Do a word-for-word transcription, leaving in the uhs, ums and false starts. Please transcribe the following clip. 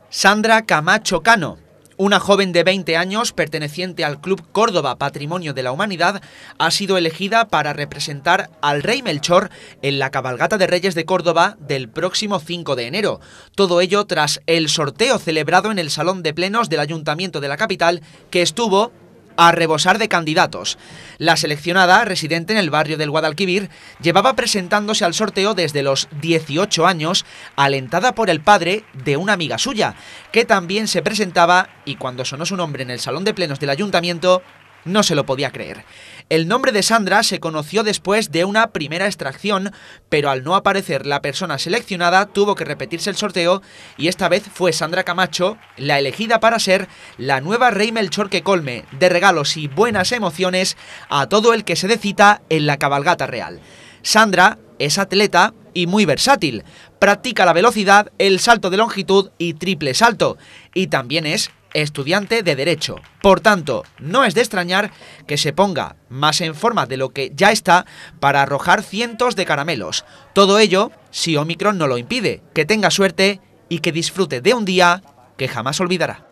Sandra Camacho Cano, una joven de veinte años perteneciente al Club Córdoba Patrimonio de la Humanidad, ha sido elegida para representar al Rey Melchor en la Cabalgata de Reyes de Córdoba del próximo cinco de enero. Todo ello tras el sorteo celebrado en el Salón de Plenos del Ayuntamiento de la capital, que estuvo a rebosar de candidatos. La seleccionada, residente en el barrio del Guadalquivir, llevaba presentándose al sorteo desde los dieciocho años, alentada por el padre de una amiga suya, que también se presentaba, y cuando sonó su nombre en el Salón de Plenos del Ayuntamiento, no se lo podía creer. El nombre de Sandra se conoció después de una primera extracción, pero al no aparecer la persona seleccionada tuvo que repetirse el sorteo y esta vez fue Sandra Camacho la elegida para ser la nueva Rey Melchor que colme de regalos y buenas emociones a todo el que se dé cita en la cabalgata real. Sandra es atleta y muy versátil, practica la velocidad, el salto de longitud y triple salto, y también es estudiante de Derecho. Por tanto, no es de extrañar que se ponga más en forma de lo que ya está para arrojar cientos de caramelos. Todo ello, si Omicron no lo impide. Que tenga suerte y que disfrute de un día que jamás olvidará.